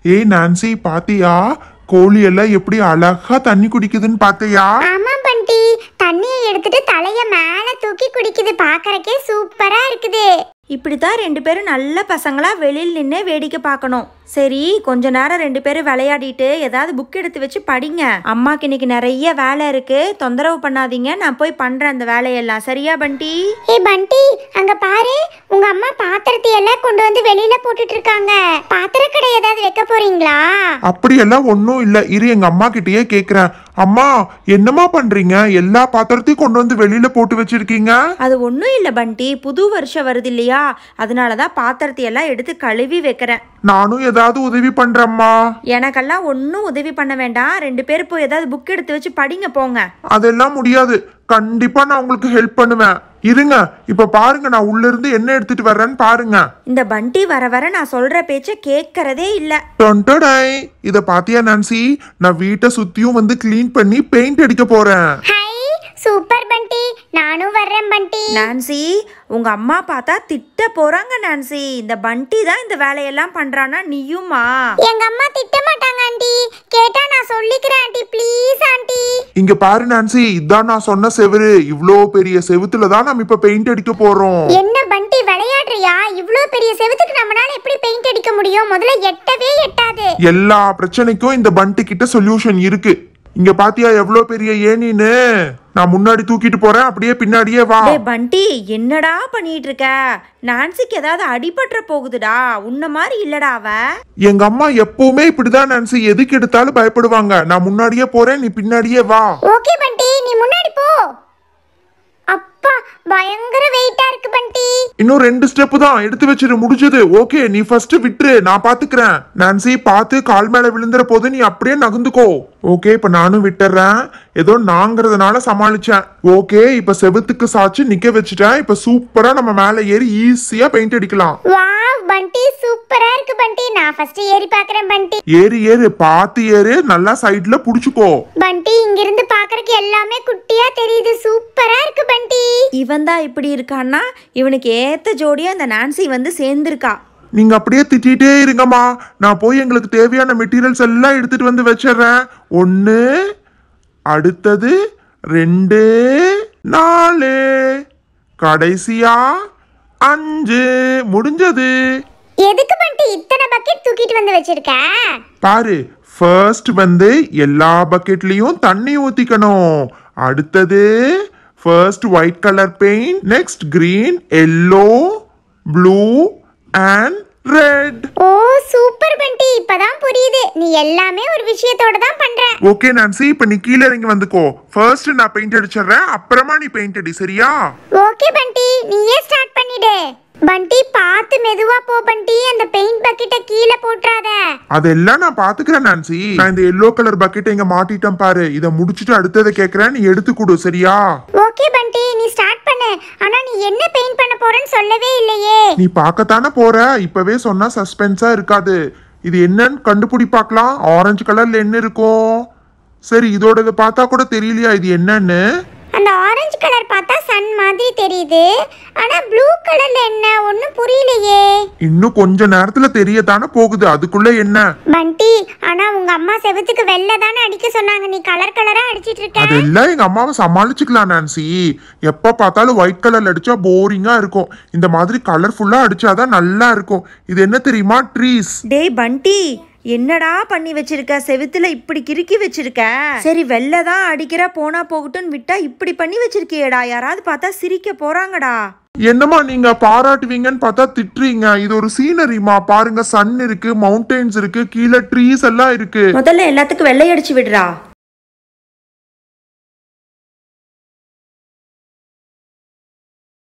ஏய் நான்சி பாத்தியா கோழி எல்லாம் எப்படி அழகா தண்ணி குடிக்குதுன்னு பாத்தியா? ஆமா பண்டி, தண்ணியை எடுத்துட்டு தலைய மேல தூக்கி குடிக்குது. பாக்கறக்கே சூப்பரா இருக்குது. இப்படித்தான் 2 பேரும் நல்ல பசங்களா வெளியில் நின்று வேடிக்கை பார்க்கணும். சரி, கொஞ்ச நேரம் 2 பேரும் விளையாடிட்டு ஏதாவது புக் எடுத்து வச்சு படிங்க. அம்மாக்கு இன்னைக்கு நிறைய வேலை இருக்கு, தொந்தரவு பண்ணாதீங்க. நான் போய் பண்றேன் அந்த வேலையெல்லாம். சரியா பண்டி? ஏய் பண்டி, அங்க பாரு, உங்க அம்மா பாத்திரத்தை எல்லாம் கொண்டு வந்து வெளியில போட்டுட்டு இருக்காங்க. பாத்திர கடை ஏதாவது வைக்க போறீங்களா? அப்படி எல்லாம் ஒன்னும் இல்ல. இரு எங்க அம்மா கிட்டயே கேக்குறேன். அம்மா என்னமா பண்றீங்க? எல்லா பாத்திரத்தையும் கொண்டு வந்து வெளியில போட்டு வச்சிருக்கீங்க. அது ஒன்றும் இல்லை பண்டி, புது வருஷம் வருது இல்லையா, அதனாலதான் பாத்திரத்தை எல்லாம் எடுத்து கழுவி வைக்கிறேன். நானும் ஏதாவது உதவி பண்றேம்மா. எனக்கெல்லாம் ஒன்றும் உதவி பண்ண வேண்டாம். 2 பேரும் போய் ஏதாவது புக் எடுத்து வச்சு படிங்க போங்க. அதெல்லாம் முடியாது. கண்டிப்பா நான் உங்களுக்கு ஹெல்ப் பண்ணுவேன். இருங்க, இப்ப பாருங்க, நான் உள்ள இருந்து என்ன எடுத்துட்டு வர்றேன்னு பாருங்க. இந்த பண்டி வர வர நான் சொல்ற பேச்ச கேட்கறதே இல்ல. இத பாத்தியா நான்சி? நான் வீட்டை சுத்தியும் வந்து கிளீன் பண்ணி பெயிண்ட் அடிக்க போறேன். சூப்பர் பண்டி, நானும் வர்றேன் பண்டி. நான்சி, உங்க அம்மா பார்த்தா திட்ட போறாங்க நான்சி. இந்த பண்டி தான் இந்த வேலையெல்லாம் பண்றானா, நீயுமா? எங்க அம்மா திட்ட மாட்டாங்க ஆண்டி, கேட்டா நான் சொல்லிக்கிறேன் ஆண்டி, ப்ளீஸ் ஆண்டி. இங்க பாரு நான்சி, இதான் நான் சொன்ன செவுரு. இவ்ளோ பெரிய செவுத்துல தான் நம்ம இப்ப பெயிண்ட் அடிக்க போறோம். என்ன பண்டி விளையாடுறியா? இவ்ளோ பெரிய செவுத்துக்கு நம்மளால எப்படி பெயிண்ட் அடிக்க முடியும்? முதல்ல எட்டவே எட்டாது. எல்லா பிரச்சனைக்கும் இந்த பண்டி கிட்ட சொல்யூஷன் இருக்கு. இங்க பாத்தியா எவ்வளவு பெரிய ஏணின்னு? நான் முன்னாடி தூக்கிட்டு போறேன், அப்படியே பின்னாடியே வா. பண்டி, என்னடா பண்ணிட்டு இருக்க? நான்சிக்கு ஏதாவது அடிபட்டுற போகுதுடா. உன்ன மாதிரி இல்லடா அவ. எங்க அம்மா எப்பவுமே இப்படிதான் நான்சி, எதுக்கு எடுத்தாலும் பயப்படுவாங்க. நான் முன்னாடியே போறேன், நீ பின்னாடியே வா. ஓகே பண்டி, நீ முன்னாடி போ. அப்பா, பயங்கர வெயிட்டா இருக்கு பண்டி. இன்னும் 2 ஸ்டெப் தான், எடுத்து வச்சிரு, முடிஞ்சது. ஓகே, நீ ஃபர்ஸ்ட் விட்டுரு, நான் பாத்துக்கிறேன். நான்சி பார்த்து, கால் மேல விழுந்துற போது நீ அப்படியே நகர்ந்துக்கோ. ஓகே, இப்ப நானும் விட்டுறேன். ஏதோ நாங்கிறதுனால சமாளிச்சேன். ஓகே, இப்ப செவுத்துக்கு சாச்சு நிக்க வச்சுட்டேன். இப்ப சூப்பரா நம்ம மேல ஏறி ஈஸியா பெயிண்ட் அடிக்கலாம். வாவ் பண்டி, சூப்பரா இருக்கு பண்டி. நான் ஃபர்ஸ்ட் ஏறி பார்க்கறேன் பண்டி. ஏறு ஏறு, பாத்து ஏறு, நல்லா சைடுல புடிச்சுக்கோ. பண்டி, இங்க இருந்து பார்க்கறதுக்கு எல்லாமே குட்டியா தெரியுது. சூப்பரா இருக்கு பண்டி. இவன் தான் இப்படி இருக்கான்னா, இவனுக்கு ஏத்த ஜோடியா இந்த நான்சி வந்து சேர்ந்திருக்கா. நீங்க அப்படியே திட்டிட்டே இருங்கம்மா. நான் போய் எங்களுக்கு தேவையான மெட்டீரியல்ஸ் எல்லாம் எடுத்துட்டு வந்து வச்சிடுறேன். 1, அடுத்தது 2, 4, கடைசியா 5. முடிஞ்சது. எதுக்கு பண்டி இத்தனை பக்கெட் தூக்கிட்டு வந்து வச்சிருக்க? பாரு, ஃபர்ஸ்ட் வந்து எல்லா பக்கெட்லயும் தண்ணி ஊத்திக்கணும். அடுத்தது first white colour paint, next green, yellow, blue and red. ஓ சூப்பர் பண்டி, இப்பதான் புரியுது. நீ எல்லாமே ஒரு விஷயத்தோட தான் பண்ற. ஓகே நான்சி, இப்ப நீ கீழ இறங்கி வந்துக்கோ. ஃபர்ஸ்ட் நான் பெயிண்ட் அடிச்சறேன், அப்புறமா நீ பெயிண்ட் அடி, சரியா? ஓகே பண்டி, நீயே ஸ்டார்ட் பண்ணிடு. பண்டி பார்த்து மெதுவா போ பண்டி, அந்த பெயிண்ட் பக்கெட்ட கீழ போட்றாத. அதெல்லாம் நான் பாத்துக்கிறேன் நான்சி. நான் இந்த எல்லோ கலர் பக்கெட் இங்க மாட்டிட்டேன் பாரு. இத முடிச்சிட்டு அடுத்ததை கேக்குறேன், நீ எடுத்து கொடு, சரியா? ஓகே பண்டி, நீ ஸ்டார்ட் பண்ணு. ஆனா நீ என்ன பெயிண்ட் பண்ண போறன்னு சொல்லவே இல்லையே. நீ பார்க்கத்தானே போற, இப்பவே சொன்னா சஸ்பென்ஸா இருக்காது. இது என்னன்னு கண்டுபிடி பார்க்கலாம். ஆரஞ்சு கலர்ல என்ன இருக்கும்? சரி, இதோட இதை பார்த்தா கூட தெரியலையா இது என்னன்னு? அந்த ஆரஞ்சு கலர் பார்த்தா சன் மாதிரி தெரியுது. ஆனா ப்ளூ கலர்ல என்ன ஒண்ணும் புரியலையே. இன்னும் கொஞ்ச நேரத்துல தெரியத்தானே போகுது. அதுக்குள்ள என்ன பண்டி? ஆனா உங்க அம்மா செவுத்துக்கு வெள்ளை தானே அடிக்க சொன்னாங்க, நீ கலர் கலரா அடிச்சிட்டு இருக்க. அதெல்லாம் எங்க அம்மாவை சமாளிச்சுக்கலாம் நான்சி. எப்ப பார்த்தாலும் ஒயிட் கலர்ல அடிச்சா போரிங்கா இருக்கும். இந்த மாதிரி கலர்ஃபுல்லா அடிச்சாதான் நல்லா இருக்கும். இது என்ன தெரியுமா? ட்ரீஸ். டேய் பண்டி, என்னடா பண்ணி வச்சிருக்க? செவுத்துல இப்படி கிறுக்கி வச்சிருக்க. சரி, வெள்ளை தான் அடிக்கிற, போனா போகட்டும்னு விட்டா இப்படி பண்ணி வச்சிருக்கியேடா. யாராவது பார்த்தா சிரிக்க போறாங்கடா. என்னமா நீங்க பாராட்டுவீங்கன்னு பார்த்தா திட்டுறீங்க. இது ஒரு சீனரிமா. பாருங்க, சன் இருக்கு, மவுண்டன்ஸ் இருக்கு, கீழே ட்ரீஸ் எல்லாம் இருக்கு. முதல்ல எல்லாத்துக்கும் வெள்ளை அடிச்சு விடுறா.